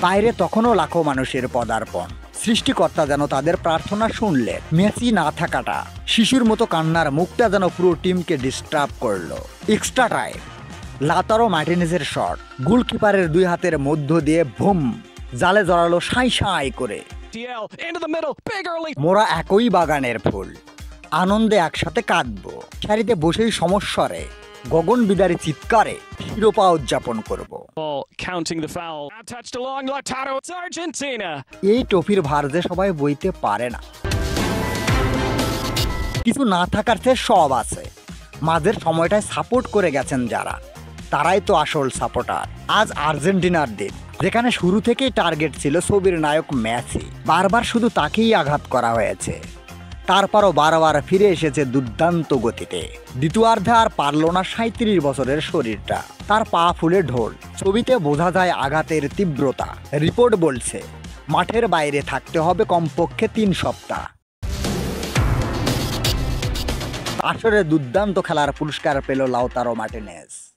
বাইরে তখনও লাখো মানুষের পদার্পণ। সৃষ্টিকর্তা যেন তাদের প্রার্থনা শুনলেন। মেসি না থাকাটা শিশুর মতো কান্নার মুখটা যেন পুরো টিমকে ডিস্টার্ব করলো। এক্সট্রা টাইম, লাউতারো মার্টিনেজের শট, গোলকিপারের দুই হাতের মধ্য দিয়ে বুম, জালে জড়ালো সাঁই সাঁই করে। মোরা একই বাগানের ফুল, আনন্দে একসাথে কাঁদবো, সারিতে বসেই সমস্যারে গগন বিদারী চিৎকারে শিরোপা উদযাপন করব। এই ট্রফির ভার যে সবাই বইতে পারে না। কিছু না থাকার চেয়ে সব আছে। মাঝের সময়টায় সাপোর্ট করে গেছেন যারা, তারাই তো আসল সাপোর্টার। আজ আর্জেন্টিনার দিন, যেখানে শুরু থেকেই টার্গেট ছিল ছবির নায়ক মেসি। বারবার শুধু তাকেই আঘাত করা হয়েছে, তারপরও বারবার ফিরে এসেছে দুর্দান্ত গতিতে। দ্বিতীয়ার্ধে আর পারল না 37 বছরের শরীরটা, তার পা ফুলে ঢোল। ছবিতে বোঝা যায় আঘাতের তীব্রতা। রিপোর্ট বলছে মাঠের বাইরে থাকতে হবে কমপক্ষে 3 সপ্তাহ। আসরে দুর্দান্ত খেলার পুরস্কার পেল লাউতারো মার্টিনেজ।